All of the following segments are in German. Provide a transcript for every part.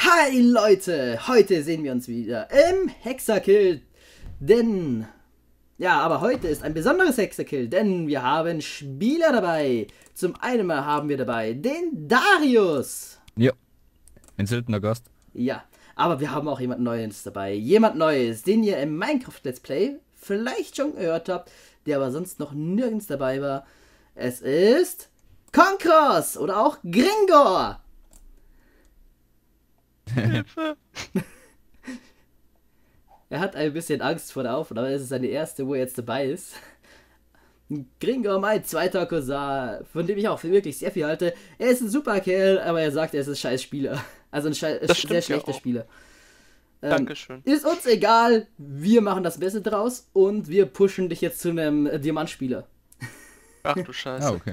Hi Leute, heute sehen wir uns wieder im Hexerkill, denn, ja, aber heute ist ein besonderes Hexerkill, denn wir haben Spieler dabei. Zum einen mal haben wir dabei den Darius. Ja, ein seltener Gast. Ja, aber wir haben auch jemand Neues dabei, jemand Neues, den ihr im Minecraft Let's Play vielleicht schon gehört habt, der aber sonst noch nirgends dabei war. Es ist Konkros oder auch Gringor. Hilfe! Er hat ein bisschen Angst vor der Aufnahme, es ist seine erste, wo er jetzt dabei ist. Gringor, mein zweiter Cousin, von dem ich auch wirklich sehr viel halte. Er ist ein super Kerl, aber er sagt, er ist ein scheiß Spieler. Also ein sehr schlechter Spieler. Dankeschön. Ist uns egal, wir machen das Beste draus und wir pushen dich jetzt zu einem Diamantspieler. Ach du Scheiße. Ah, okay.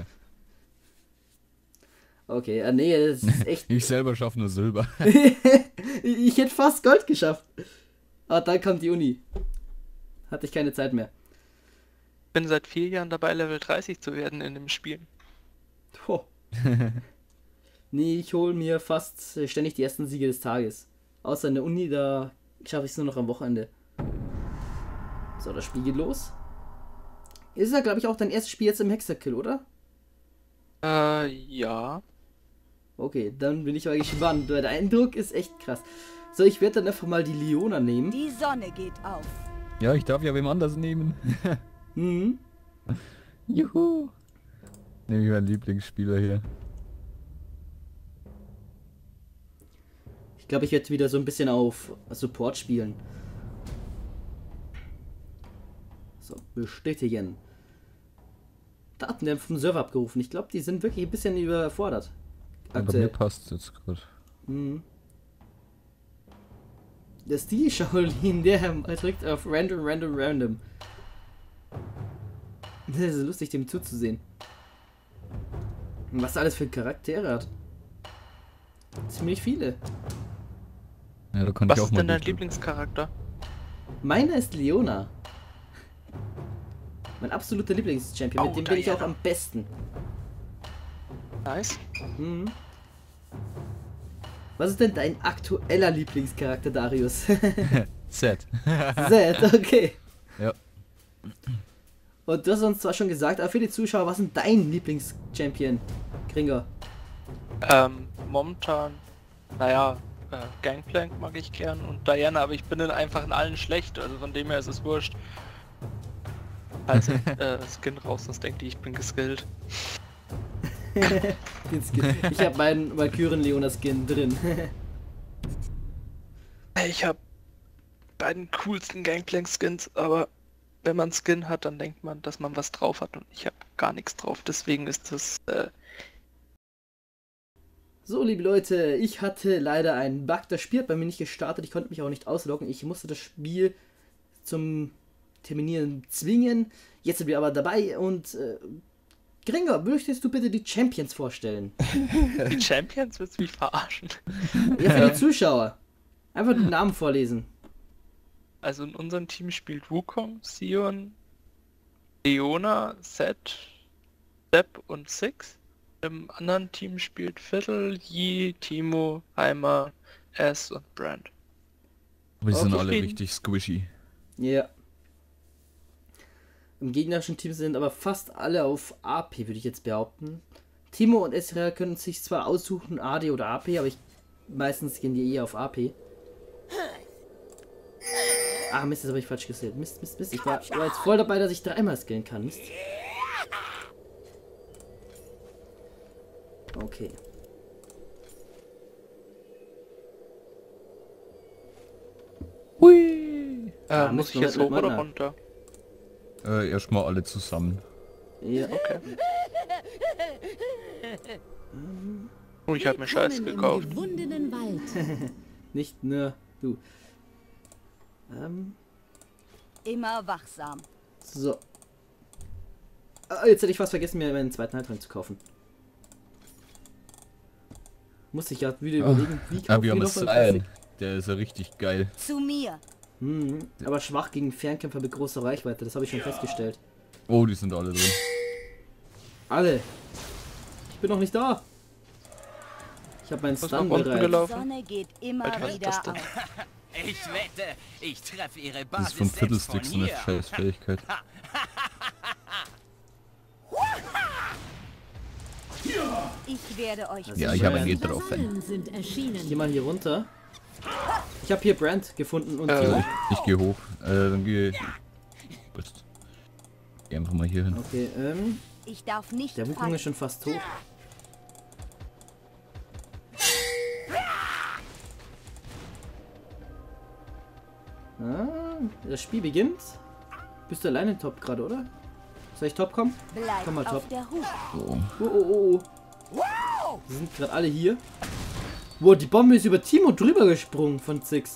Okay, nee, das ist echt... Ich selber schaffe nur Silber. Ich hätte fast Gold geschafft. Aber dann kam die Uni. Hatte ich keine Zeit mehr. Bin seit 4 Jahren dabei, Level 30 zu werden in dem Spiel. Oh. Nee, ich hole mir fast ständig die ersten Siege des Tages. Außer in der Uni, da schaffe ich es nur noch am Wochenende. So, das Spiel geht los. Ist ja, glaube ich, auch dein erstes Spiel jetzt im Hexerkill, oder? Ja. Okay, dann bin ich mal gespannt. Der Eindruck ist echt krass. So, ich werde dann einfach mal die Leona nehmen. Die Sonne geht auf. Ja, ich darf ja wem anders nehmen. Mhm. Juhu. Nehme ich meinen Lieblingsspieler hier. Ich glaube, ich werde wieder so ein bisschen auf Support spielen. So, bestätigen. Daten werden vom Server abgerufen. Ich glaube, die sind wirklich ein bisschen überfordert. Aber mir passt jetzt gut. Mhm. Der Stil Shaolin, der drückt auf Random. Das ist lustig, dem zuzusehen. Und was er alles für Charaktere hat. Ziemlich viele. Ja, da konnte Was ich auch ist mal denn dein gut. Lieblingscharakter? Meiner ist Leona. Mein absoluter Lieblingschampion, mit dem bin ich auch am besten. Nice. Mhm. Was ist denn dein aktueller Lieblingscharakter, Darius? Set. Zed, okay. Ja. Und du hast uns zwar schon gesagt, aber für die Zuschauer, was ist denn dein Lieblingschampion, Gringor? Momentan, naja, Gangplank mag ich gern und Diana, aber ich bin dann einfach in allen schlecht, also von dem her ist es wurscht. Also, Skin raus, sonst denkt die, ich bin geskillt. Den Skin. Ich habe meinen Valkyren-Leona-Skin drin. Ich habe beiden coolsten Gangplank-Skins, aber wenn man Skin hat, dann denkt man, dass man was drauf hat und ich habe gar nichts drauf, deswegen ist das, So, liebe Leute, ich hatte leider einen Bug, das Spiel hat bei mir nicht gestartet, ich konnte mich auch nicht ausloggen, ich musste das Spiel zum Terminieren zwingen, jetzt sind wir aber dabei und Gringor, möchtest du bitte die Champions vorstellen? die Champions willst du mich verarschen. Ja, für die Zuschauer. Einfach den Namen vorlesen. Also in unserem Team spielt Wukong, Sion, Leona, Zed, Sepp und Six. Im anderen Team spielt Fiddle, Yi, Timo, Heimer, S und Brand. Wir sind Okay. alle richtig squishy. Ja. Im gegnerischen Team sind aber fast alle auf AP, würde ich jetzt behaupten. Timo und Ezreal können sich zwar aussuchen, AD oder AP, aber meistens gehen die eher auf AP. Ah, Mist, das habe ich falsch gestellt. Mist. Ich war jetzt voll dabei, dass ich dreimal skillen kann. Mist. Okay. Hui. Ah, Muss ich müssen wir jetzt mit hoch oder Mana. runter? Erstmal alle zusammen. Ja. Okay. Oh, ich habe mir Scheiße gekauft. Gewundenen Wald. Nicht nur du. Immer wachsam. So. Ah, jetzt hätte ich fast vergessen, mir meinen zweiten Heiltrank zu kaufen. Muss ich ja wieder überlegen, wie Ah, kaufe wir ich haben noch es einen ein. Classic? Der ist ja richtig geil. Zu mir. Aber schwach gegen Fernkämpfer mit großer Reichweite, das habe ich schon festgestellt. Oh, die sind alle drin. Alle. Ich bin noch nicht da. Ich habe meinen Was Stun nach unten bereit. Die gelaufen? Sonne geht immer Alter, was ist wieder das denn? auf. Ich wette, ich treffe ihre Das Basis ist vom selbst von Fiddlesticks eine hier. scheiß Fähigkeit. Ich werde euch Ja, ich habe Brand. ihn getroffen. Sind Ich erschienen. geh mal hier runter. Ich habe hier Brand gefunden und Ich gehe hoch. Dann gehe ich. Geh einfach mal hier hin. okay, Ich darf nicht der Wukong fallen. ist schon fast tot. Ah, das Spiel beginnt. Bist du alleine top gerade, oder? Soll ich top kommen? Bleibt Komm mal, top. auf der Hut. So. Oh, oh, oh. Die sind gerade alle hier. Wow, die Bombe ist über Timo drüber gesprungen von Six.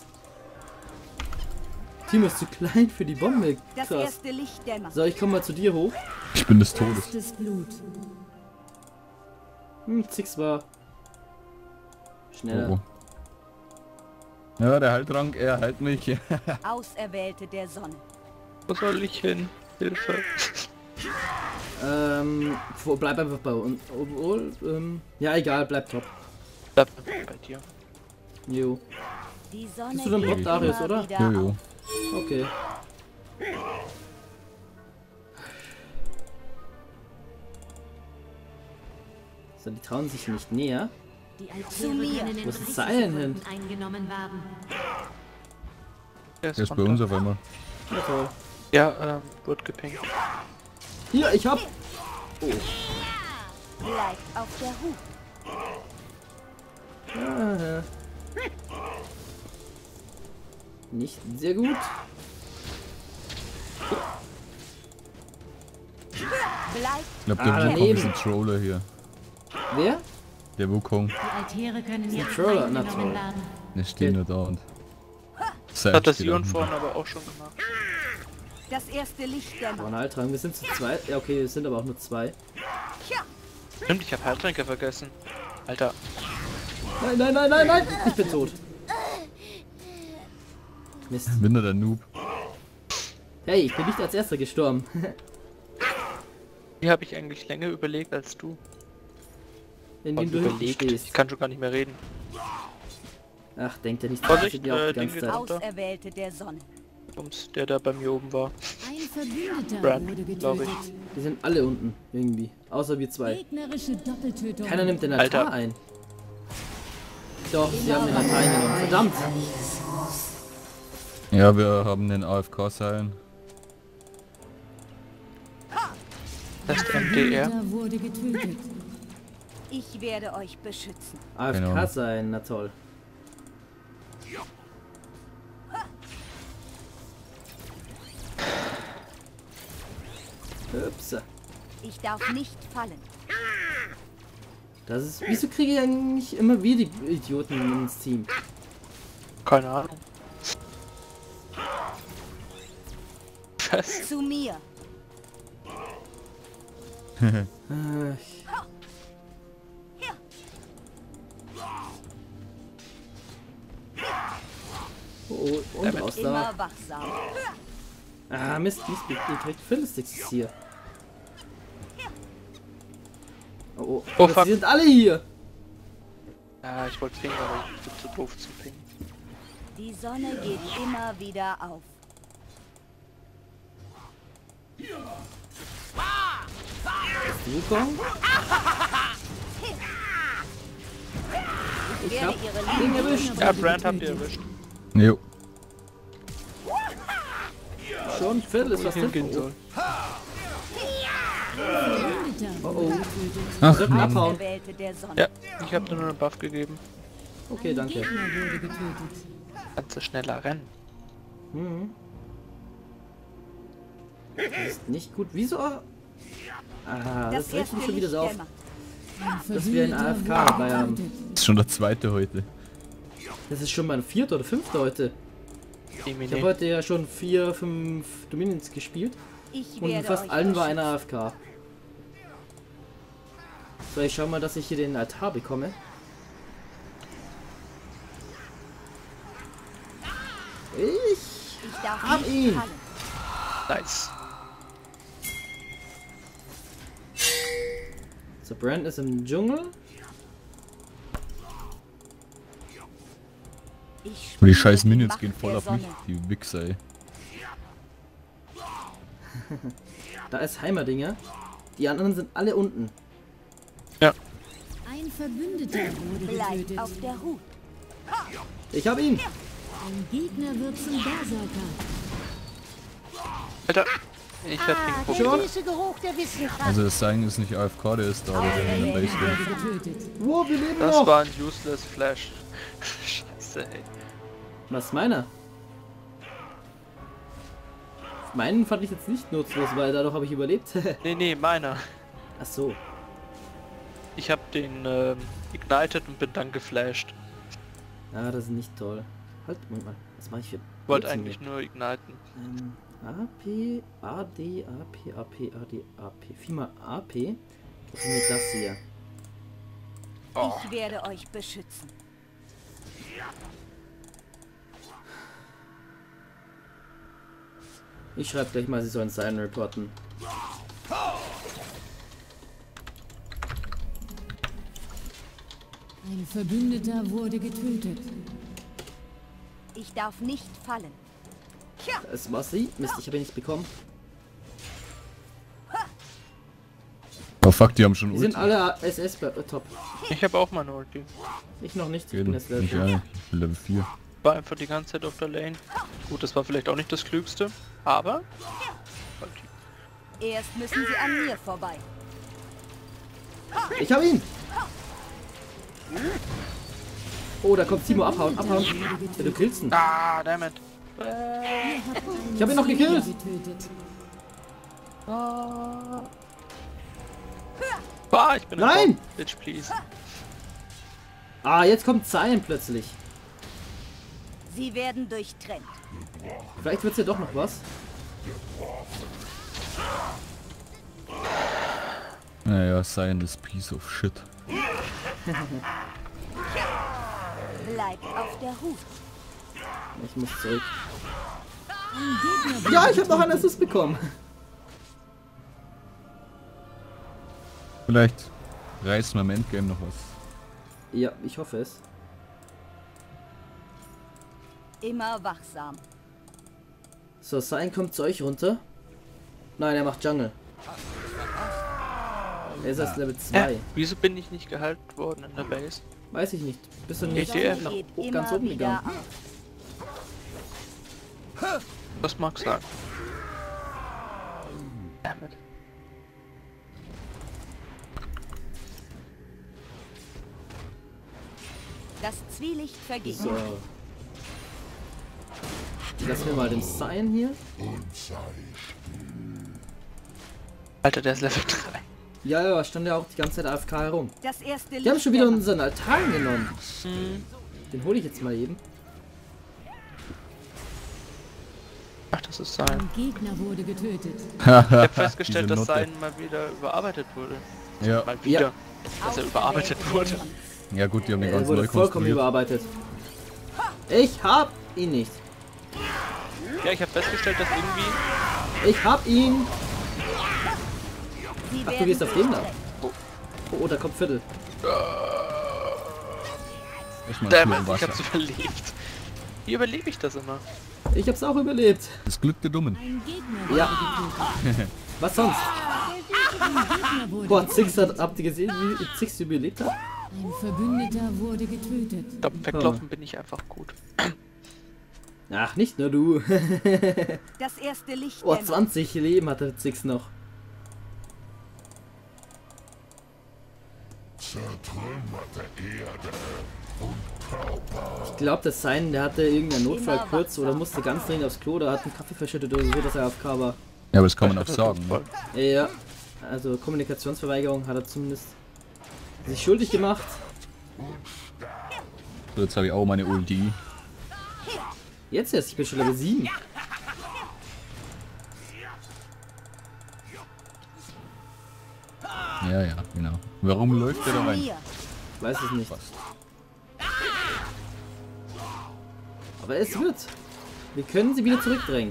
Timo ist zu klein für die Bombe. Das Krass. erste Licht dämmert. So, ich komme mal zu dir hoch. Ich bin des Todes. Erstes Blut. Six war schneller. Oh, oh. Ja, der Heiltrank, er heilt mich. Auserwählte der Sonne. Wo soll ich hin? Hilfe. Bleib einfach bei uns. Obwohl, ja, egal, bleib top. Bleib bei dir. Jo. Die Sonne Bist du dann geht Bot, Darius, immer oder? wieder Jojo. auf. Okay. So, die trauen sich nicht näher. Die Zu Altäre mir. können in Wo ist 30 Zion hin? Sekunden eingenommen werden. Der Der ist bei runter. uns auf einmal. Ja, toll. Ja, wird gepinkt. Hier, ich hab. Bleibt auf der Hut. Ah, nicht sehr gut. Bleibt Ich glaube, der Wukong daneben. ist ein Troller hier. Wer? Der Wukong. Die Altäre können jetzt Troller, na eingenommen toll. werden. Der steht nur da und... Das hat das steht Ion unten. vorhin aber auch schon gemacht. das erste Licht dämmert. Ronaldtragen, wir sind zu zweit. Ja, okay, wir sind aber auch nur zwei. Stimmt, ich habe Heiltränke vergessen. Alter, Nein, nein, nein, nein, nein! Ich bin tot. Mist. Bin nur der Noob. Hey, ich bin nicht als erster gestorben. hier habe ich eigentlich länger überlegt als du. Indem du hinten Überlegt. stehst. Ich kann schon gar nicht mehr reden. Ach, denkt er nicht. Vorsicht, sind ja auch die Ding ganze geht Zeit. auf. Auserwählte der Sonne. Bums, der da bei mir oben war. Ein Verbündeter Brand, wurde glaub ich. getötet. Die sind alle unten, irgendwie. Außer wir zwei. Gegnerische Doppeltötung. Keiner nimmt den Altar Alter. ein. Doch, sie haben den Altar eingenommen. Verdammt! Ja, wir haben den AFK-Seilen. Das ist MDR. Verbündeter wurde getötet. Ich werde euch beschützen. Keine AFK Ahnung. sein, na toll. Ups. Ich darf nicht fallen. Das ist. Wieso kriege ich eigentlich immer wieder die Idioten ins Team? Keine Ahnung. Scheiße. Zu mir. Ich- Oh, oh, und Damit. raus da. Immer wachsam. Ah, Mist, Mist, direkt Fiddlesticks ist hier. Oh, oh, Oh, aber fuck. sie sind alle hier. Ja, ich wollte pingen, aber ich bin zu doof zu pingen. Die Sonne geht immer wieder auf. Wukong? Ich Ich werde hab ihre ihn Liebe. erwischt. Ja, Brand habt ihr erwischt. Jo. Schon, Viertel ist Wo ich was drin. hingehen soll. Verbündeter Oh, wurde oh. getötet. Ach, Drücken, Mann. abhauen. Auserwählte der Sonne. Ja, ich habe dir nur einen Buff gegeben. Okay, danke. Gegner wurde getötet. Kannst du schneller rennen. Mhm. Das ist nicht gut. Wieso? Ah, das regt erste mich schon wieder Licht so auf, dämmert. dass wir einen Verbündeter AFK wurde dabei haben. getötet. Das ist schon der zweite heute. Das ist schon mein vierter oder fünfter heute. Ich habe heute ja schon 4, 5 Dominions gespielt. Ich Und in werde fast euch allen war beschützen. einer AFK. So, ich schau mal, dass ich hier den Altar bekomme. Ich Ich darf hab nicht ihn. fallen. Nice. So, Brand ist im Dschungel. Ich Und die spüre scheiß die Minions Macht gehen voll der auf mich, Sonne. die Wichser, ey. Da ist Heimerdinger. Die anderen sind alle unten. Ein Verbündeter wurde Bleibt getötet. auf der Hut. Ich hab ihn. Ein Gegner wird zum Berserker. Alter, ich hab den Der Punkt. süße Geruch der Wissenschaft. Also das Sein ist nicht AFK, der ist da, aber der in der Base Wurde drin. getötet. Wo, wir leben Das noch. war ein useless Flash. Scheiße, ey. Was ist meiner? Meinen fand ich jetzt nicht nutzlos, weil dadurch habe ich überlebt. Nee, meiner. Ach so. Ich hab den ignited und bin dann geflasht. Ja, das ist nicht toll. Halt, Moment mal. Was mache ich für... Wollte Blödsinn eigentlich nur igniten. hier? AP, AD, AP, AP, AD, AP. 4 AP. Was ist mit das hier? Ich werde euch beschützen. Ich schreibe gleich mal, sie sollen Silent reporten. Ein Verbündeter wurde getötet. Ich darf nicht fallen. Das war sie. Mist, ich habe ihn nicht bekommen. Oh fuck, die haben schon Die sind Ulti. alle SS top. Ich habe auch meine Ulti. Ich noch nicht. Ich Jeden. bin jetzt Nicht Level. ein. Ich bin Level 4. War einfach die ganze Zeit auf der Lane. Gut, das war vielleicht auch nicht das Klügste, aber... Erst müssen sie an mir vorbei. Ich habe ihn. Oh, da kommt Timo. Abhauen, abhauen. Ja, du killst ihn. Ah, dammit. Ich habe ihn noch gekillt. Getötet. Ah, ich bin Nein! im Top. Bitch, please. Ah, jetzt kommt Zion plötzlich. Sie werden durchtrennt. Vielleicht wird's ja doch noch was. Naja, Sein ist Piece of Shit. Bleibt auf der Hut. Ich muss zurück. Ein Gegner Ja, ich habe noch einen Assist bekommen. Vielleicht reißen wir im Endgame noch was. Ja, ich hoffe es. Immer wachsam. So, Zion kommt zu euch runter. Nein, er macht Jungle. Er ist erst Level 2. Wieso bin ich nicht gehalten worden in der Base? Weiß ich nicht. Bist du nicht ETF. nach Geht ganz immer oben wieder gegangen? auf. Das mag sein. Dammit. Das Zwielicht vergeht. So. Lass mir mal den Zion hier. Alter, der ist Level 3. Ja, ja, stand ja auch die ganze Zeit AFK herum. Das erste Licht Die haben schon wieder der unseren Altar genommen. Den hole ich jetzt mal eben. Ach, das ist sein. Ein Gegner wurde getötet. Ich habe festgestellt, dass Diese sein mal wieder überarbeitet wurde. Ja. Mal wieder. Ja. Dass er überarbeitet wurde. Ja gut, die haben den Er ganzen wurde neu vollkommen konstruiert. überarbeitet. Ich hab ihn nicht. Ja, ich habe festgestellt, dass irgendwie... Ich hab ihn. Sie Ach, du werden gehst auf den da. durchtrennt. Oh, da kommt Viertel. Erstmal Dammit, im ich Wasser. hab's überlebt. Wie überlebe ich das immer? Ich hab's auch überlebt. Das Glück der Dummen. Ein Gegner wurde Ja. getötet. Was sonst? Ein Gegner wurde Boah, Zix habt ihr gesehen, wie Zix überlebt hat? Ein Verbündeter wurde getötet. Ich glaube, weglaufen bin ich einfach gut. Ach, nicht nur du. Das erste Licht Oh, der Nacht. 20 Leben hatte Zix noch. Ich glaube, das Sein, der hatte irgendeinen Notfall Immer kurz oder wachsam. musste ganz dringend aufs Klo, da hat einen Kaffee verschüttet oder so, dass er AFK war. Ja, aber das kann man auch sagen. Ne? Ja, also Kommunikationsverweigerung hat er zumindest sich schuldig gemacht. So, jetzt habe ich auch meine Ulti. Jetzt erst, ich bin schon Level 7. Ja, ja, genau. Warum läuft der da Zu rein? mir. Weiß es nicht. Passt. Aber es wird. Wir können sie wieder zurückdrängen.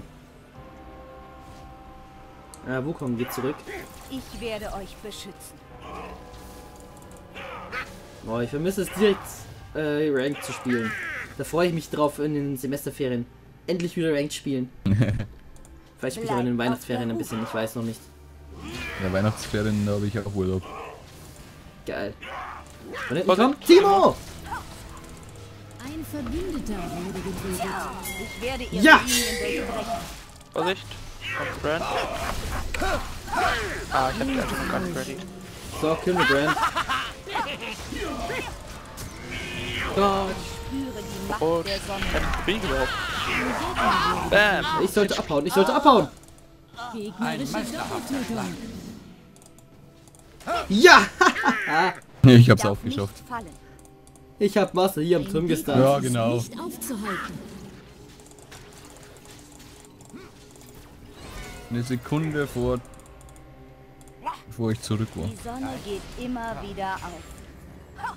Ja, wo kommen wir zurück? Ich werde euch beschützen. Boah, ich vermisse es direkt, Rank zu spielen. Da freue ich mich drauf in den Semesterferien. Endlich wieder Ranked spielen. Vielleicht spiele ich auch in den Weihnachtsferien ein bisschen, ich weiß noch nicht. Ja, Weihnachtsferien, da habe ich auch Urlaub. Geil. Von hinten kommt Timo! Ein Verbündeter wurde getötet. Ich werde ihre Ja! Linien durchbrechen. Vorsicht. Und Brand. Ah, ich hab die einfach gar nicht ready. So, kill me Brand. Gott. Spüre die Macht Und der Sonne. keine Krieg überhaupt. Bam. Ich sollte abhauen, ich sollte abhauen. Gegnerische Doppeltötung. Ja! Ich hab's Darf auch geschafft. nicht fallen. Ich hab Master hier am Turm Ein gestartet. Ja, Gegner genau. ist nicht aufzuhalten. Eine Sekunde bevor ich zurück war. Die Sonne geht immer wieder auf.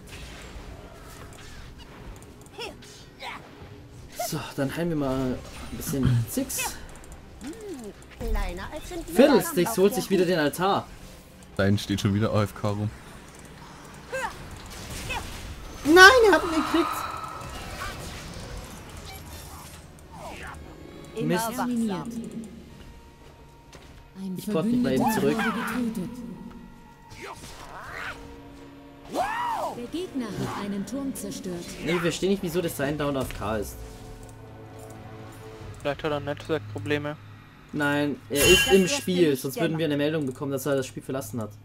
So, dann heilen wir mal ein bisschen Zix. Kleiner als sind Fiddlesticks holt sich wieder den Altar. Da steht schon wieder AFK rum. Nein, er hat ihn gekriegt. immer Mist. Terminiert. wachsam. Ein Ich port mich mal eben Verbündeter zurück. wurde getötet. Der Gegner hat einen Turm zerstört. Nee, wir verstehen nicht, wieso das sein Down AFK ist. Vielleicht hat er Netzwerkprobleme. Nein, er ist Das im erste Spiel, Licht sonst der würden wir Nacht. eine Meldung bekommen, dass er das Spiel verlassen hat.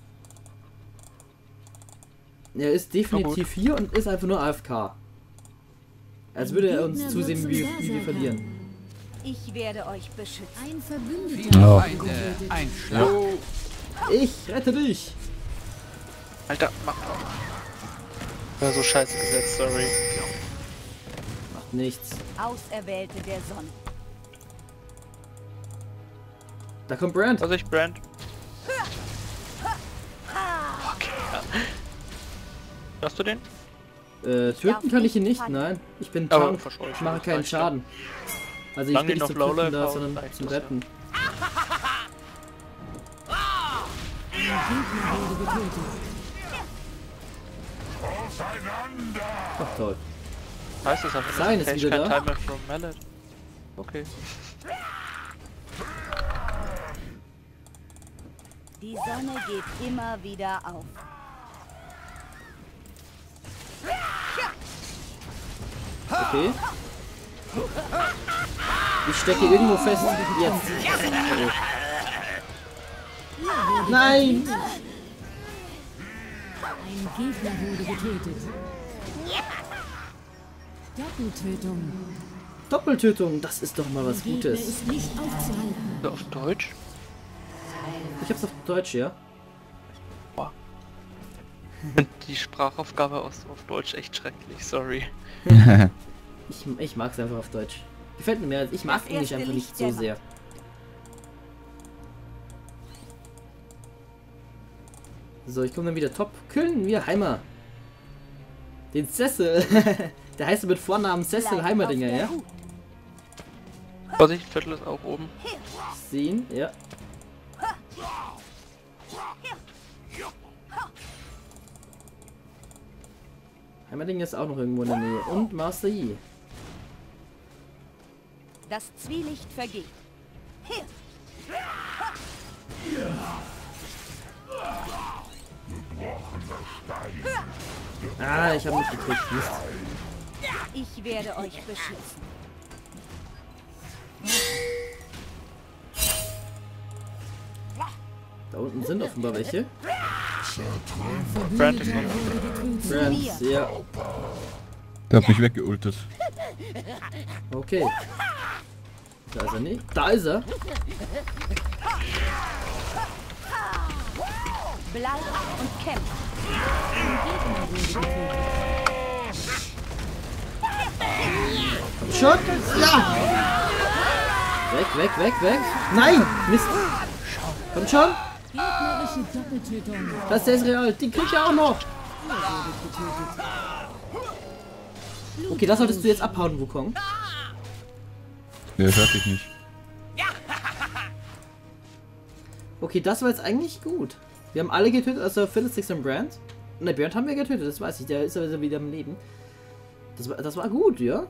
Er ist definitiv hier und ist einfach nur AFK. Als würde er uns Gegner zusehen, wird wie zum wir Berserker. verlieren. Ich werde euch beschützen. Ein Verbündeter Ja. wurde getötet. Ein Schlag. Ich rette dich! Alter, mach. Ja, so scheiße gesetzt, sorry. Macht nichts. Auserwählte der Sonne. Da kommt Brand. Vorsicht, Brand. Okay, ja. Hast du den? Töten kann ich ihn nicht, nein. Ich bin Aber Tank. verscheuchen, Ich mache das keinen reicht ja. Schaden. Also ich Solange bin die nicht noch zum Töten Lowlife da, hauen, sondern reicht zum das ja. Retten. Ein Gegner wurde getötet. Ach toll. Heißt das einfach Sein nicht? ist Page wieder kein da. Timer from Mallet. Okay. Die Sonne geht immer wieder auf. Okay. Ich stecke irgendwo fest. Jetzt. Oh. Nein! Ein Gegner wurde getötet. Doppeltötung. Doppeltötung, das ist doch mal was Der Gegner Gutes. ist nicht aufzuhalten. So, auf Deutsch? Ich hab's auf Deutsch, ja. Die Sprachaufgabe auf Deutsch echt schrecklich, sorry. Ich mag's einfach auf Deutsch. Gefällt mir mehr als ich mag Das Englisch erste einfach nicht Licht so der sehr. So, ich komme dann wieder top. Köln, wir Heimer. Den Cecil. Der heißt mit Vornamen Cecil Bleibt Heimerdinger, auf der ja? Hut. Vorsicht, Viertel ist auch oben. Sehen, ja. Heimerdinger ist auch noch irgendwo in der Nähe. Und Master Yi. Das Zwielicht vergeht. Hier. Ah, ich habe mich gekriegt. Mist. Ich werde euch beschützen. Da unten sind offenbar welche. Brand ist noch. Friends, ja. Der hat mich weggeultet. Okay. Da ist er nicht. Da ist er. Bleibt und kämpft. Komm schon. Ja. Weg, weg, weg, weg. Nein. Mist. Komm schon. Gegnerische Doppeltötung. Das ist real. Die krieg ich auch noch. Okay, das solltest du jetzt abhauen, Wukong. Der hört dich nicht. Okay, das war jetzt eigentlich gut. Wir haben alle getötet, also Fiddlesticks und Brand. Ne, Brand haben wir getötet, das weiß ich. Der ist aber wieder im Leben. Das war gut, ja?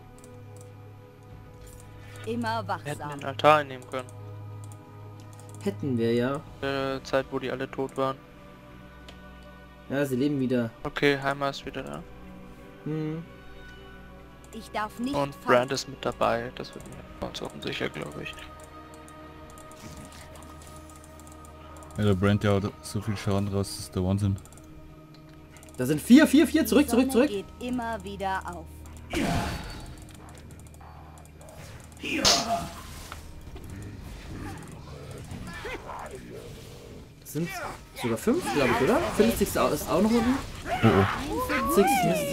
Immer Wir hätten wachsam. den Altar einnehmen können. Hätten wir ja. Zeit, wo die alle tot waren. Ja, sie leben wieder. Okay, Heimer ist wieder da. Hm. Ich darf nicht Und fallen. Brand ist mit dabei. Das wird mir ganz offensichtlich, glaube ich. Ja, der Brand, der haut so viel Schaden raus, das ist der Wahnsinn. Da sind 4, zurück, Die zurück, Sonne zurück. geht immer wieder auf. Das sind sogar 5, glaube ich, oder? Philipp ist auch noch unten. Oh oh. 6 Mist.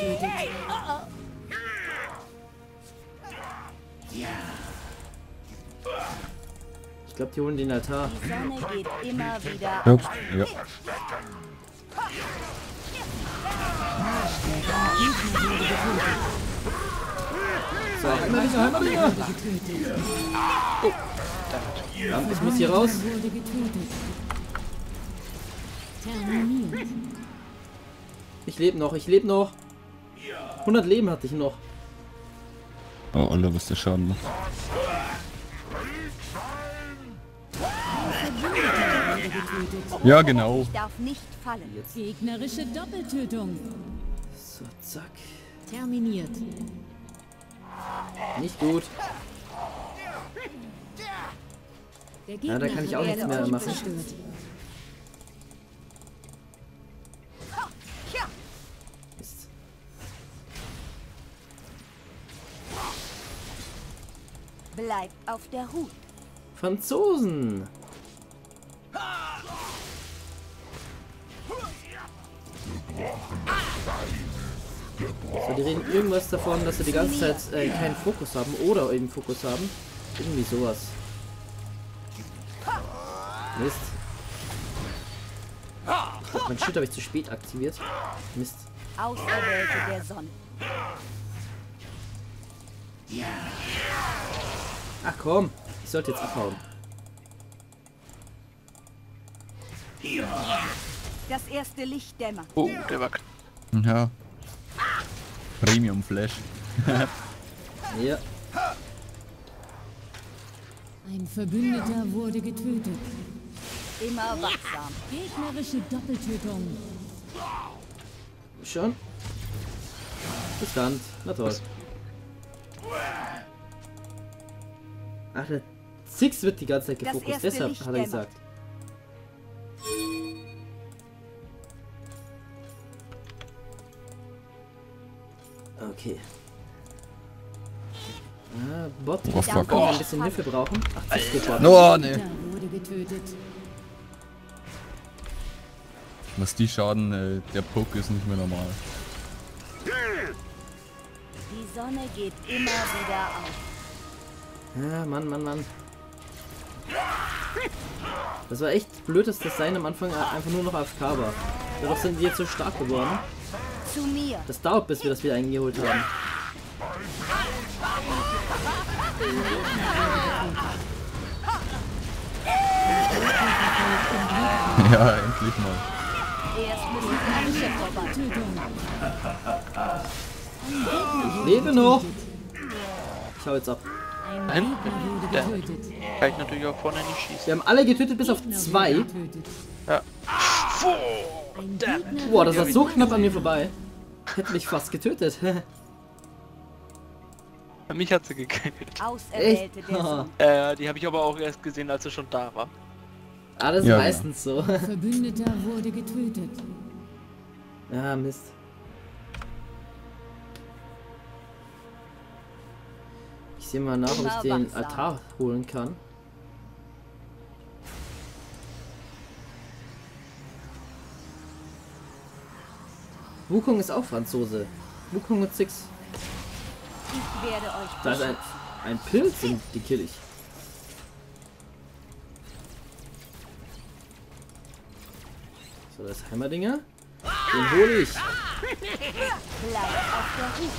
Ich glaube, die holen den Altar. Die Sonne geht immer wieder Ja. auf. Ja. So, Heimerdinger. Oh. Verdammt, ich muss hier raus. Wurde getötet. Terminiert. Ich lebe noch, ich lebe noch. 100 Leben hatte ich noch. Oh, Alter, was der Schaden macht. Ja, genau. Ich darf nicht fallen. Gegnerische Doppeltötung. So, zack. Terminiert. Nicht gut. Der Ja, Gegner da kann ich auch hat nichts den mehr Turm machen. zerstört. Mist. Bleibt auf der Hut. Franzosen. So, die reden irgendwas davon, dass sie die ganze Zeit keinen Fokus haben oder eben Fokus haben. Irgendwie sowas. Mist. Ich glaub, mein Schild habe ich zu spät aktiviert. Mist. Auserwählte der Sonne. Ach komm, ich sollte jetzt abhauen. Das erste Licht dämmert. Oh, der war Ja. Premium Flash. Ja. Ein Verbündeter wurde getötet. Immer wachsam. Gegnerische Doppeltötung. Schon? Bestand. Na toll. Ach, der Six wird die ganze Zeit Das gefokust. erste Deshalb Licht hat er dämmert. gesagt. Okay. Ah, Bot. Oh, fuck. Kann ein bisschen Hilfe brauchen. Ach, das geht Bot. Oh, ne. Wurde getötet. Was die Schaden, der Poke ist nicht mehr normal. Die Sonne geht immer wieder auf. Ja, Mann, Mann, Mann. Das war echt blöd, dass das sein am Anfang einfach nur noch AFK war. Dadurch sind die jetzt so stark geworden. Zu mir. Das dauert, bis wir das wieder eingeholt haben. Ja, endlich mal. Erst müssen alle Schiffe vorbei. Ich lebe noch. Ich hau jetzt ab. Ein Da hinten. Gegner wurde Der. getötet. Kann ich natürlich auch vorne nicht schießen. Wir haben alle getötet, bis auf Gegner 2. wurde getötet. Ja. Ein Gegner Boah, das war so knapp an mir vorbei. Hätte mich fast getötet. Mich hat sie gekillt. Auserwählte Echt? der Sonne. Die habe ich aber auch erst gesehen, als sie schon da war. Ah, das ist Ja, meistens so. Verbündeter wurde getötet. Ja, Mist. Ich sehe mal nach, ob ich Immer den wachsam. Altar holen kann. Wukong ist auch Franzose. Wukong und Six. Ich werde euch Da ist ein Pilz und die kill ich. So, das ist Heimerdinger. Den hole ich. Bleibt auf der Hut.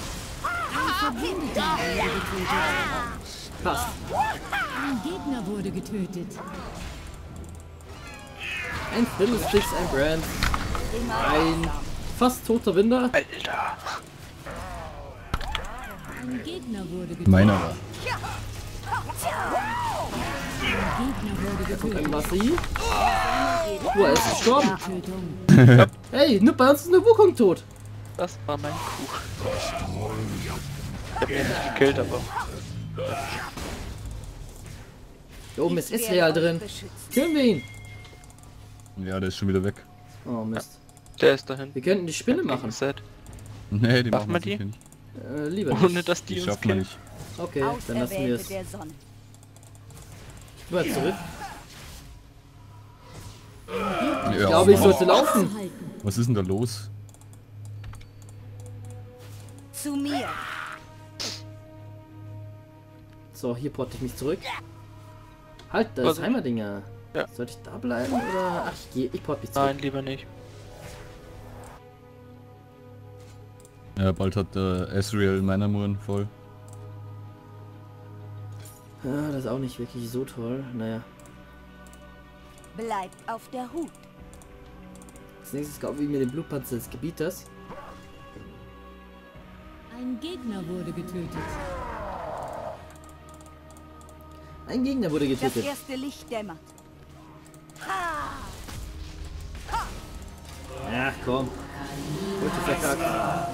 Passt. Ein Gegner wurde getötet. Ein Fiddlesticks, ein Brand. Immer Ein wachsam. fast toter Winder. Alter. Ein Gegner wurde getötet. Meiner war. Ein Gegner wurde Ein getötet. Massi. Er ist gestorben. Tötung. Hey, nur bei uns ist nur Wukong tot. Das war mein Kuch. Ich hab ihn nicht gekillt, aber Hier oben ist Ezreal drin. Killen wir ihn. Ja, der ist schon wieder weg. Oh Mist. der ist dahin. Wir könnten die Spinne machen. Set. Nee, die Machen machen wir wir die? nicht. Lieber Ohne nicht. dass die Die uns schafft man killen. nicht. Okay, dann lassen wir es. Auserwählte der Sonne. Mal zurück. Ja, Ich glaube, ich Mann. sollte laufen. Halten. Was ist denn da los? Zu mir. So, hier porte ich mich zurück. Halt, da Was ist ist- Heimerdinger. Ja. Sollte ich da bleiben oder? Ach, ich porte mich zurück. Nein, lieber nicht. Ja, bald hat Ezreal meiner Muren voll. Ja, das ist auch nicht wirklich so toll. Naja. Bleibt auf der Hut. Als nächstes kaufen wir mir den Blutpanzer des Gebieters. Ein Gegner wurde getötet. Ein Gegner wurde Das getötet. erste Licht dämmert. Ja, komm. Ulti verkackt.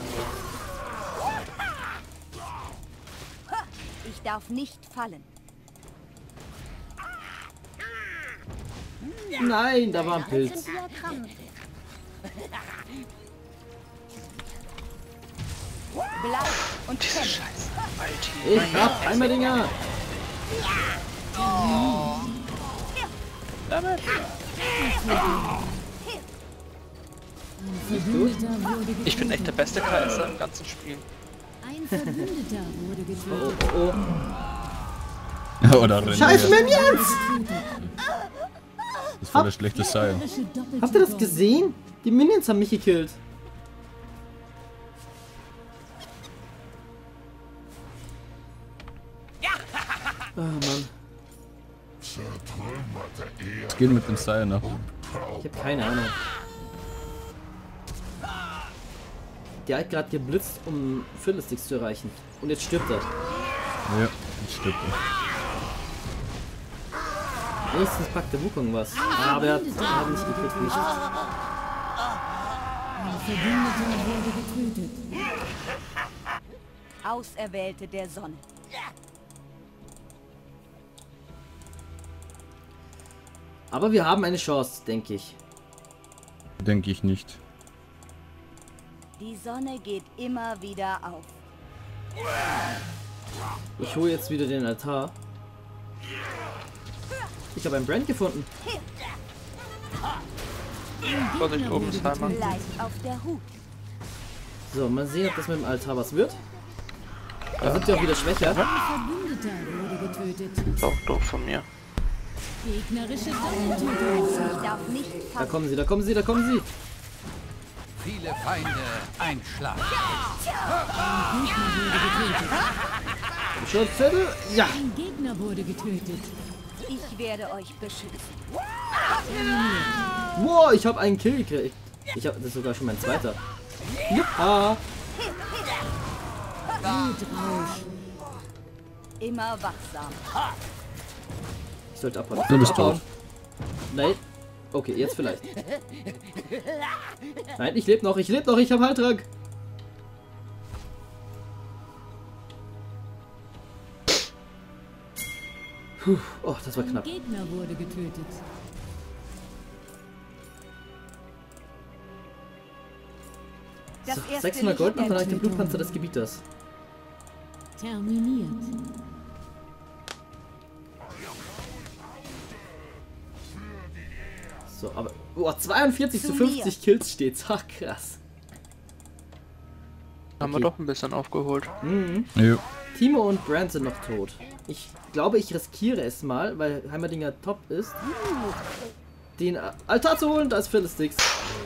Ich darf nicht fallen. Nein, da war ein Pilz. Bleib und Diese kämpf. scheiß Alti. Ich hab Heimerdinger. Damit. Ein Verbündeter wurde getötet. Ich bin echt der beste KSer im ganzen Spiel. Ein Verbündeter wurde Oh, getötet. oh, oh. Oder rennen Scheiß wir. Minions! Das ist voll der schlechte Seil. Gegnerische Doppeltötung. Habt ihr das gesehen? Die Minions haben mich gekillt. Ah, Mann. Es geht mit dem Seil nach oben. Ich hab keine Ahnung. Der hat gerade geblitzt, um Fiddlesticks zu erreichen. Und jetzt stirbt er. Ja, jetzt stirbt er. Wenigstens packt der Wukong was. Aber er hat nicht gekriegt. Nicht. Ein Verbündeter wurde getötet. Auserwählte der Sonne. Aber wir haben eine Chance, denke ich. Denke ich nicht. Die Sonne geht immer wieder auf. Ich hole jetzt wieder den Altar. Ich habe einen Brand gefunden. Vorsicht, oben ist Heimer. Bleibt auf der Hut. So, mal sehen, ob das mit dem Altar was wird. Da sind wir auch wieder schwächer. Ein Verbündeter wurde getötet. Ist auch doof von mir. Gegnerische Doppeltötung. Ich darf nicht Da fallen. kommen sie, da kommen sie, da kommen sie. Viele Feinde, ein Schlag. Gegner wurde getötet. Schutzzettel. Ja. Ein Gegner wurde getötet. Ich werde euch beschützen. Wow, ich habe einen Kill gekriegt. Ich habe das ist sogar schon mein zweiter. Ja. Blutrausch. Immer wachsam. Ich sollte abhauen. Ich Du bist abhauen. tot. Nein. Okay, jetzt vielleicht. Nein, ich lebe noch, ich habe Haltrag. Puh, oh, das war Ein knapp. Gegner wurde getötet. Das So, erste 600 Gold noch, dann habe ich den Licht- Blutpanzer des Gebieters. Terminiert. So, aber... Boah, 42 zu Zu 50 Kills steht's. Ach, krass. Haben wir Okay. doch ein bisschen aufgeholt. Mhm. Jo. Timo und Brand sind noch tot. Ich glaube, ich riskiere es mal, weil Heimerdinger top ist, den Altar zu holen. Da ist Fiddlesticks.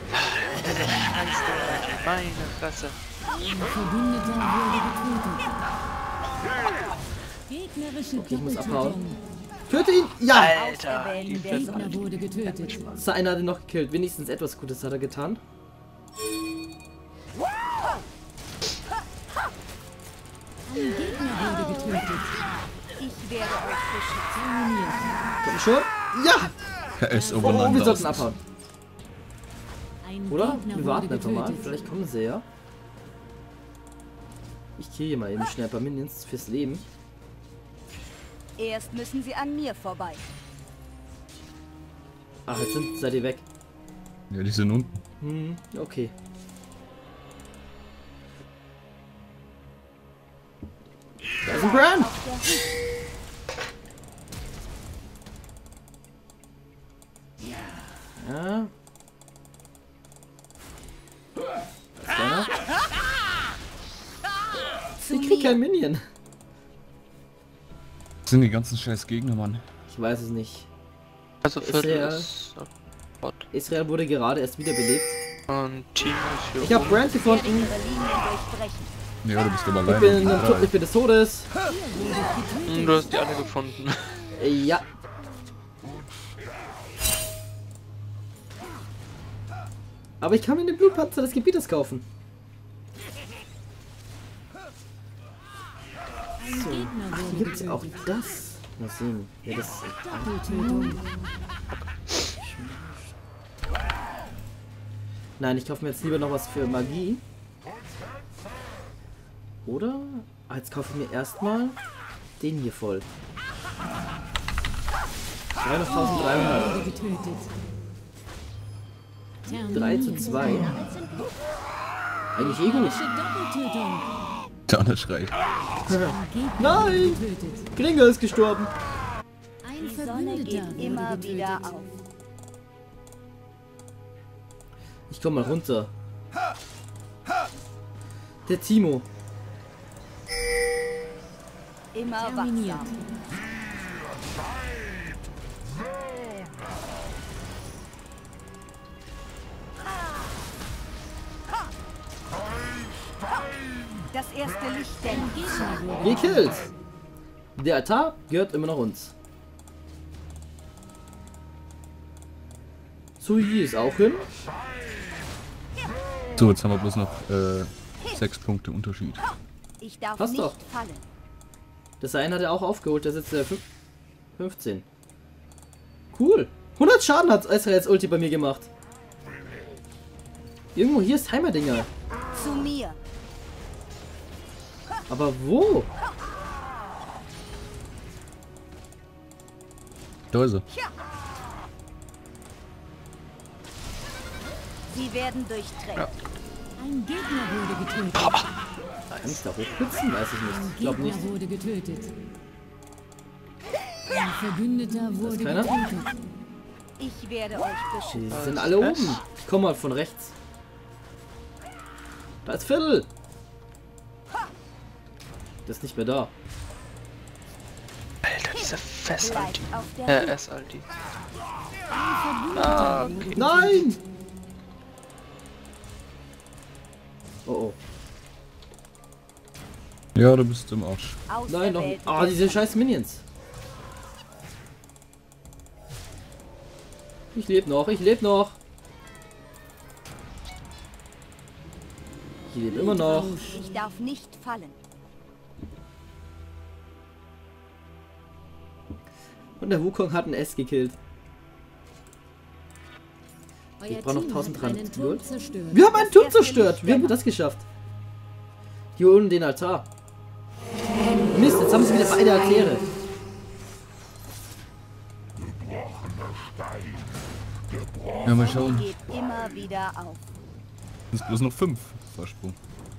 Meine Fresse. Ein Verbündeter wurde getötet. Gegnerische Okay, ich muss abhauen. Doppeltötung. Töte ihn! Ja! Alter, die Auserwählte der Gegner Sonne. wurde getötet. So, einer hat ihn noch gekillt. Wenigstens etwas Gutes hat er getan. Ein Gegner wurde getötet. Ich werde euch beschützen. Terminiert. Komm schon. Ja! Er ist Oh, wir overeinander. sollten abhauen. Ein Oder? Gegner Wir wurde warten einfach mal. getötet. Vielleicht kommen sie ja. Ich kriege mal eben schnell ein paar Minions fürs Leben. Erst müssen sie an mir vorbei. Ach, jetzt seid ihr weg. Ja, die sind unten. Hm, okay. Da ist ein Brand! Auf der Hut. Ja. Da ist keiner. Zu Ich krieg mir. kein Minion. Das sind die ganzen scheiß Gegner, Mann. Ich weiß es nicht. Also Ist Viertel er- ist Bot. Israel wurde gerade erst wiederbelebt. Und Team ist hier Ich habe oben. Brand Ich werde gefunden. ihre Linien durchbrechen. Ja, du bist aber Ich alleine. bin des Todes. Du hast die alle gefunden. Ja. Aber ich kann mir den Blutpanzer des Gebietes kaufen. Ein Gegner Hier wurde gibt es auch getötet. das. Mal sehen. Ja, das Doppeltötung. Nein, ich kaufe mir jetzt lieber noch was für Magie. Oder? Ah, jetzt kaufe ich mir erstmal den hier voll. 300.300. Wurde getötet. 3:2. Eigentlich eh gut. Doppeltötung. Der andere schreit. Gegner Nein! wurde getötet. Geringer ist gestorben. Ein Die Sonne Verbündeter geht wurde immer getötet. wieder auf. Ich komm mal runter. Der Timo. Immer Terminiert. wachsam. Das erste Licht der Ein Gegner wurde Gekillt. Der Altar gehört immer noch uns. Suyi ist auch hin. So, jetzt haben wir bloß noch 6 Punkte Unterschied. Ich darf Passt nicht doch. fallen. Das eine hat er auch aufgeholt, der sitzt 15. Cool. 100 Schaden hat Israels Ulti bei mir gemacht. Irgendwo hier ist Heimerdinger. Zu mir. Aber wo? Da ist er. Sie werden durchtrennt. Ein Gegner wurde getötet. Kann ich da hochblitzen? Weiß ich nicht. Ich glaube Gegner nicht. wurde getötet. Ein Verbündeter wurde keiner? getötet. Ich werde euch beschützen. Die sind alle oben. Ich komme mal von rechts. Da ist Viertel. Das ist nicht mehr da. Alter, diese Fest-Alti. Bleibt auf der Hut. S-Alti. Verbündeter wurde getötet. Nein! Oh oh. Ja, du bist im Arsch. Nein, noch. Auserwählte Ah, diese scheiß Minions. Ich lebe noch, ich lebe noch. Ich lebe immer noch. Ich darf nicht fallen. Und der Wukong hat ein S gekillt. Euer Ich brauche noch Team hat 1300 einen Turm Gold. zerstört. Wir haben einen Turm erste zerstört. Licht Wie haben wir der das geschafft? Die holen den Altar. Mist, jetzt haben sie wieder beide Altäre. Ja, mal Die schauen. geht immer wieder auf. Es ist bloß noch 5 Vorsprung.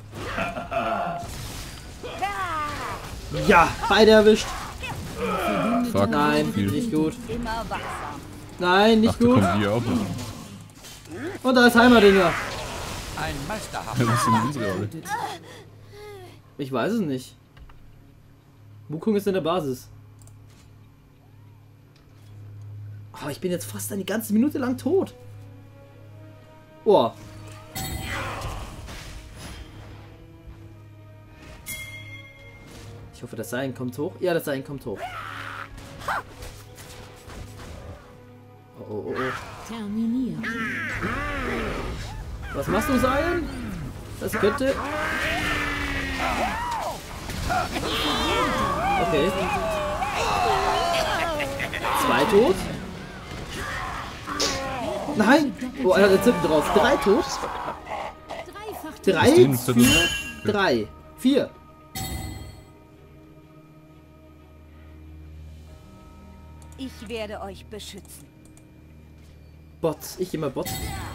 Ja, beide erwischt. Fuck. Nein, Viel. nicht gut. Immer wachsam. Nein, Ach, nicht da gut. kommen die auch noch. Und da ist Heimerdinger. Ein meisterhafter Was sind unsere alle? Ich weiß es nicht. Wukong ist in der Basis. Oh, ich bin jetzt fast eine ganze Minute lang tot. Oh. Ich hoffe, das Seil kommt hoch. Ja, das Seil kommt hoch. Oh, oh, oh, oh. Terminiert. Was machst du, Seil? Das könnte... Okay. 2 tot. Nein! Oh, er hat den Zippen drauf. 3 tot. Dreifach 3, den 4, 3. 4. Ich werde euch beschützen. Bot. Ich immer Bot.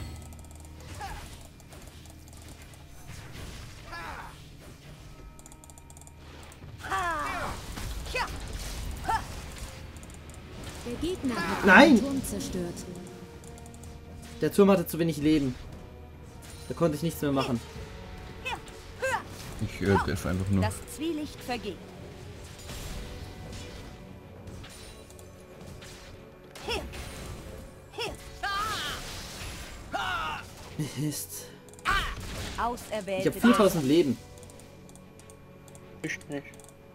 Der Gegner hat Nein! einen Turm zerstört. Der Turm hatte zu wenig Leben. Da konnte ich nichts mehr machen. Ich def einfach nur. Das Zwielicht vergeht. Hier. Hier. Mist. Ich Auserwählte. habe 4000 Leben. Ich nicht.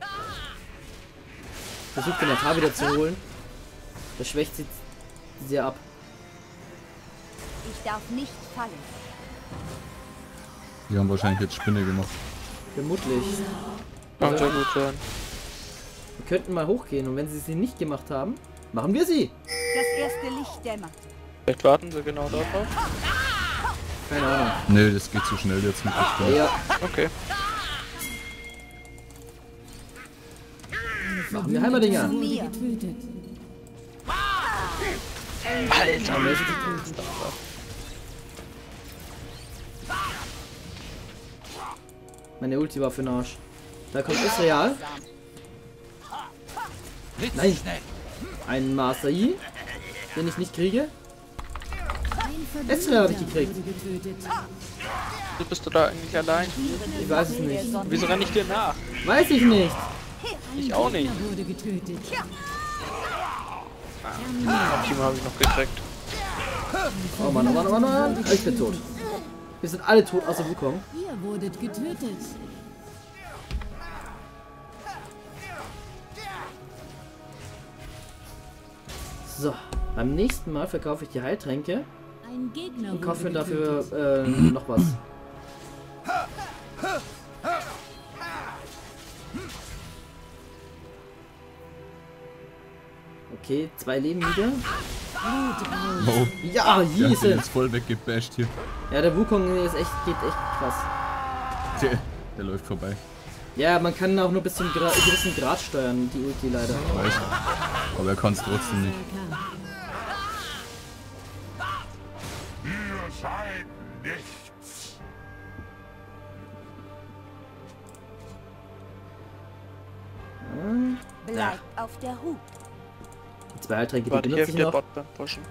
Versucht den Altar wieder zu holen. Das schwächt sie sehr ab. Ich darf nicht fallen. Die haben wahrscheinlich jetzt Spinne gemacht. Vermutlich. Kann sehr gut sein. Wir könnten mal hochgehen und wenn sie sie nicht gemacht haben, machen wir sie. Das erste Licht dämmert. Vielleicht warten sie genau darauf. Keine Ahnung. Nee, das geht zu schnell jetzt mit der Spinne. Ja, Okay. machen wir Heimerdinger. Wurde getötet. Alter, Meine Ulti war für den Arsch. Da kommt Israel. Nein. Ein Master Yi, den ich nicht kriege. Ein Ezreal habe ich Verbündeter gekriegt. wurde getötet. Wieso bist du da eigentlich allein? Ich weiß es nicht. Wieso renne ich dir nach? Weiß ich nicht. Ich auch nicht. Gegner wurde getötet. Ein Team habe ich noch gekriegt. Oh Mann, oh Mann, oh Mann, oh Mann. Ich bin tot. Wir sind alle tot außer Wukong. Ihr wurdet getötet. So, beim nächsten Mal verkaufe ich die Heiltränke Ein Gegner und kaufe mir wurde getötet. dafür noch was. Okay, 2 Leben wieder. Oh, Ja, der hat den Jesus. jetzt voll weggebasht hier. Ja, der Wukong ist echt, geht echt krass. Der läuft vorbei. Ja, man kann auch nur bis zum gewissen Grad steuern, die Ulti leider. Weiß. Aber er kann es trotzdem nicht. Bleibt auf der Hut. Die 2 Heiltränke, die Warte, hier benutze hilft ich der noch. Bot beim Pushen.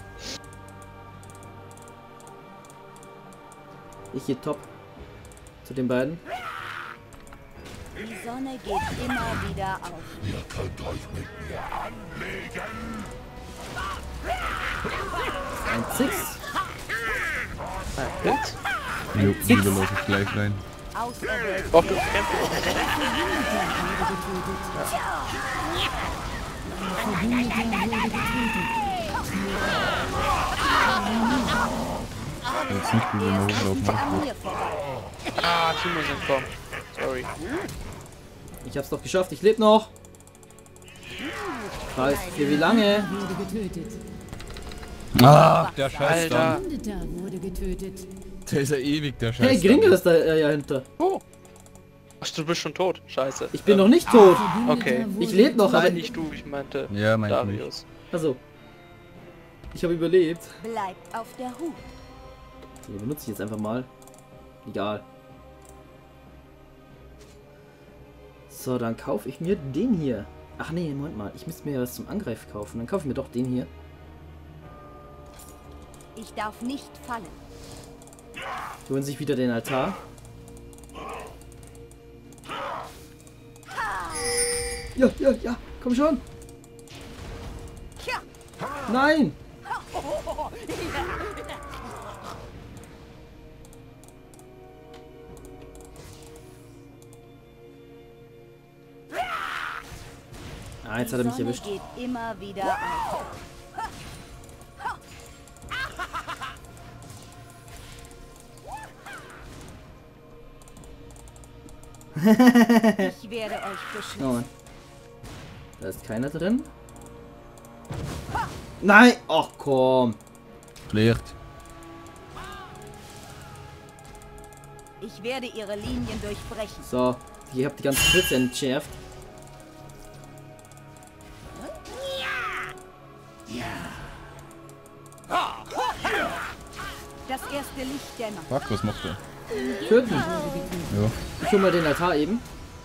Ich gehe top zu den beiden. Die Sonne geht immer wieder auf. Ein Six. Ein Blitz. Jo, lieber laufe ich gleich rein. Auserwählte. Braucht das Kämpfe. Jetzt nicht gut, wenn wir hochlaufen. An mir vorbei. Ah, Timo sind kommen. Sorry. Ich hab's doch geschafft, ich lebe noch. Weiß für wie lange? Wurde getötet. Ah, der Scheiß Alter. da. Verbündeter wurde getötet. Der ist ja ewig, der Scheiß. Hey, Gringer ist da ja hinter. Oh. Ach, du bist schon tot. Scheiße. Ich bin noch nicht tot. Okay. Ich lebe noch, aber Nein, nicht du, ich meinte Ja, meinte mich. Darius. also. Ich habe überlebt. Bleibt auf der Hut. Den benutze ich jetzt einfach mal. Egal. So, dann kaufe ich mir den hier. Ach nee, Moment mal. Ich müsste mir was zum Angreif kaufen. Dann kaufe ich mir doch den hier. Ich darf nicht fallen. Wir holen sich wieder den Altar. Ja, ja, ja. Komm schon. Nein. Ah, jetzt hat er mich Die Sonne erwischt. geht immer wieder auf. Ich werde euch beschützen. Oh Mann. Da ist keiner drin. Nein! Ach komm. Schlecht. Ich werde ihre Linien durchbrechen. So, ich habe die ganzen Schütze entschärft. Das erste Licht dämmert. Fuck, was macht der? Töten. Ja. Ich hol mal den Altar eben.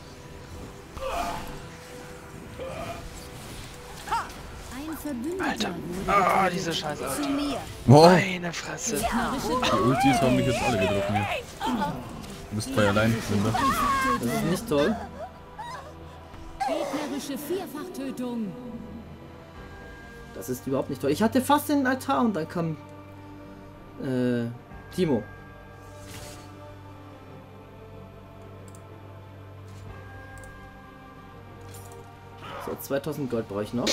Ein Verbündeter Alter. wurde Ah, diese scheiß Zu Ulti. mir. Wow. Meine Fresse. Die Ultis haben mich jetzt alle getroffen hier. Du bist bei allein, Linda. Das ist nicht toll. gegnerische Vierfachtötung. Das ist überhaupt nicht toll. Ich hatte fast den Altar und dann kam Timo. So, 2000 Gold brauche ich noch.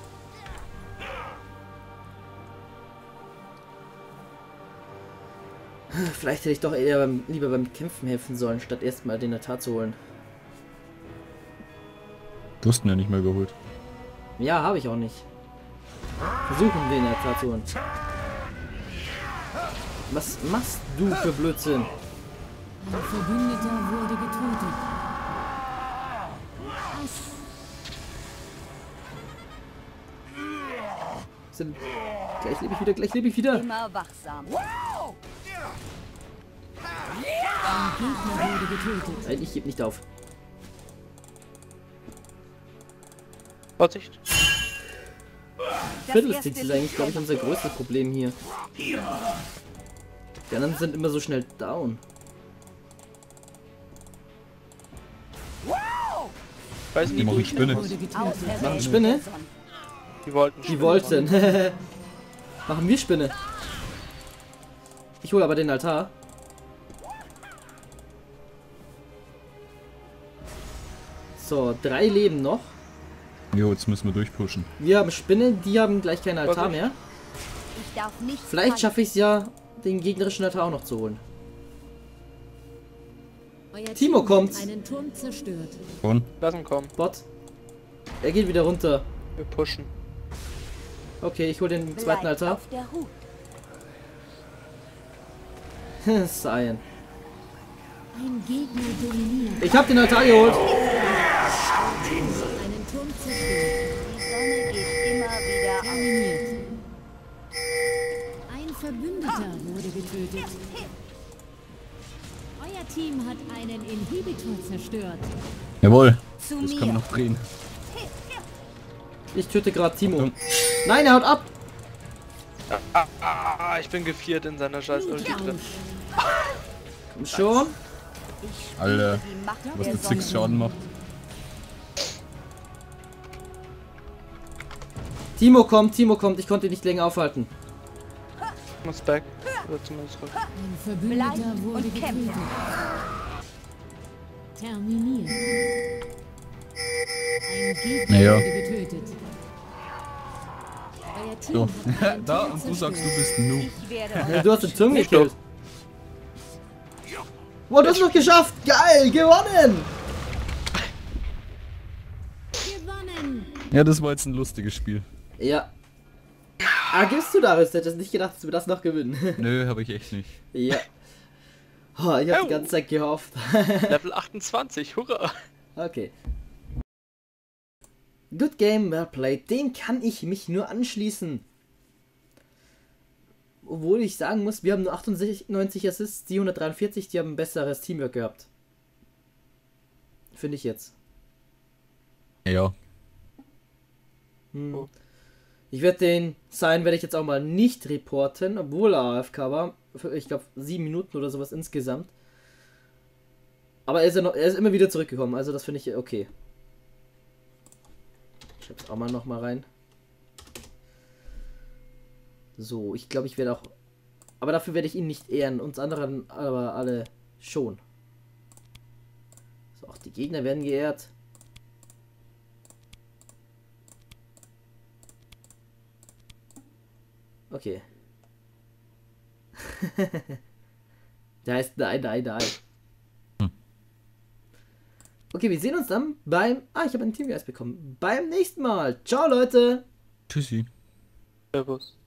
Vielleicht hätte ich doch eher lieber beim Kämpfen helfen sollen, statt erstmal den Altar zu holen. Du hast ihn ja nicht mehr geholt. Ja, habe ich auch nicht. Versuchen den Altar zu holen. Was machst du für Blödsinn? Ein Verbündeter wurde getötet. Gleich lebe ich wieder, gleich lebe ich wieder. Immer wachsam. Ein Gegner wurde getötet. Nein, ich gebe nicht auf. Vorsicht. Das Fiddlesticks erste ist eigentlich, Licht glaube ich, unser größtes Problem hier. Die anderen sind immer so schnell down. Weiß Die nicht, machen Spinne. Wurde getötet. Machen Spinne? die wollten Die wollten. Machen wir Spinne. Ich hole aber den Altar. So, 3 Leben noch. Jo, jetzt müssen wir durchpushen. Wir haben Spinne, die haben gleich keinen Altar mehr. Ich darf nicht Vielleicht schaffe ich es ja, den gegnerischen Altar auch noch zu holen. Euer Timo Team kommt. hat einen Turm zerstört. Und? Lass ihn kommen. Bot. Er geht wieder runter. Wir pushen. Okay, ich hole den zweiten Bleibt Altar. auf der Hut. Cyan. Ein Gegner dominiert. Ich habe den Altar geholt. Einen Turm zerstört. Die Sonne geht immer wieder auf. Terminiert. Ein Verbündeter wurde getötet. Euer Team hat einen Inhibitor zerstört. Jawohl. Zu Das kann man mir. noch drehen. Ich töte gerade Timo. Nein, er haut ab. Ich bin geviert in seiner scheiß Ulti drin. Komm schon. Ich spiele Alter, die Macht was der der Six Sonne. Schaden macht. Timo kommt. Ich konnte ihn nicht länger aufhalten. Ich muss back. Oder zumindest rück. Ein Verbündeter Bleibt wurde und kämpft. getötet. Terminiert. Ein Gegner Naja. wurde getötet. Euer Team So. hat einen Da, Turm und du sagst, du zerstört. bist ein Noob. Ich werde euch Du hast den Turm Nicht gekillt. Wow, du hast noch geschafft. Geil, gewonnen. Gewonnen! Ja, das war jetzt ein lustiges Spiel. Ja. Ah, gibst du Darius? Hättest nicht gedacht, dass wir das noch gewinnen. Nö, habe ich echt nicht. Ja. Oh, ich habe die ganze Zeit gehofft. Level 28, hurra! Okay. Good game, well played. Dem kann ich mich nur anschließen. Obwohl ich sagen muss, wir haben nur 98 Assists, die 143, die haben ein besseres Teamwork gehabt. Finde ich jetzt. Ja. Hm. Ich werde den werde ich jetzt auch mal nicht reporten, obwohl er AFK war. Für, ich glaube 7 Minuten oder sowas insgesamt. Aber er ist immer wieder zurückgekommen, also das finde ich okay. Ich hab's auch mal noch mal rein. So, ich glaube, ich werde auch... Aber dafür werde ich ihn nicht ehren, uns anderen aber alle schon. So, auch die Gegner werden geehrt. Okay. Der heißt Nein. Okay, wir sehen uns dann beim... ich habe einen Teamgeist bekommen. Beim nächsten Mal. Ciao, Leute. Tschüssi. Servus.